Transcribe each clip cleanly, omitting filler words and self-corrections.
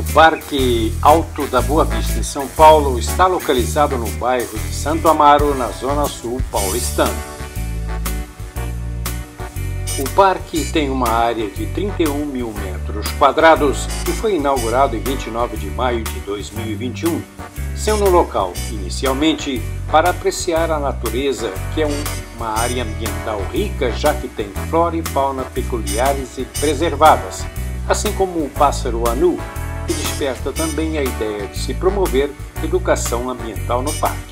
Parque Alto da Boa Vista, em São Paulo, está localizado no bairro de Santo Amaro, na zona sul paulistana. O parque tem uma área de 31 mil metros quadrados e foi inaugurado em 29 de maio de 2021, sendo um local, inicialmente, para apreciar a natureza, que é uma área ambiental rica, já que tem flora e fauna peculiares e preservadas, assim como o pássaro anu, que desperta também a ideia de se promover educação ambiental no parque.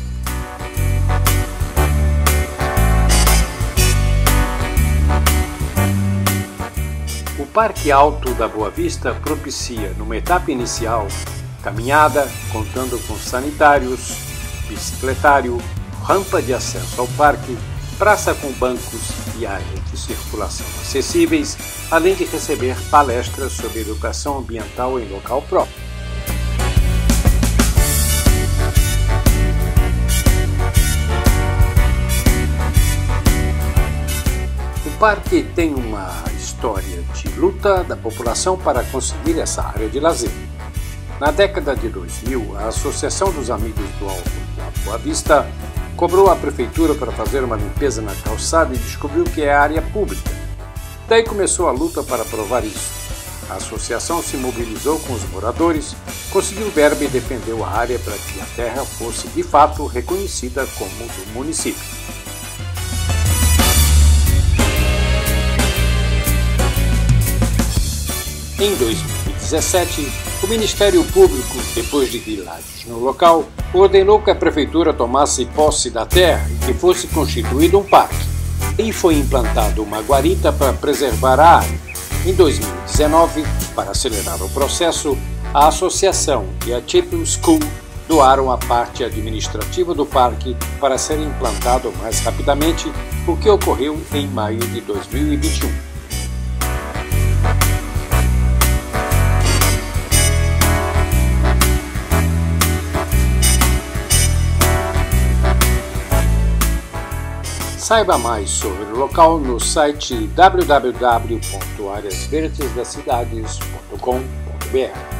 O Parque Alto da Boa Vista propicia, numa etapa inicial, caminhada, contando com sanitários, bicicletário, rampa de acesso ao parque, praça com bancos e áreas de circulação acessíveis, além de receber palestras sobre educação ambiental em local próprio. O parque tem uma história de luta da população para conseguir essa área de lazer. Na década de 2000, a Associação dos Amigos do Alto da Boa Vista cobrou a prefeitura para fazer uma limpeza na calçada e descobriu que é área pública. Daí começou a luta para provar isso. A associação se mobilizou com os moradores, conseguiu verba e defendeu a área para que a terra fosse de fato reconhecida como do município. Em 2017, o Ministério Público, depois de vilagens no local, ordenou que a prefeitura tomasse posse da terra e que fosse constituído um parque. E foi implantada uma guarita para preservar a área. Em 2019, para acelerar o processo, a associação e a Chapel School doaram a parte administrativa do parque para ser implantado mais rapidamente, o que ocorreu em maio de 2021. Saiba mais sobre o local no site www.areasverdesdacidades.com.br.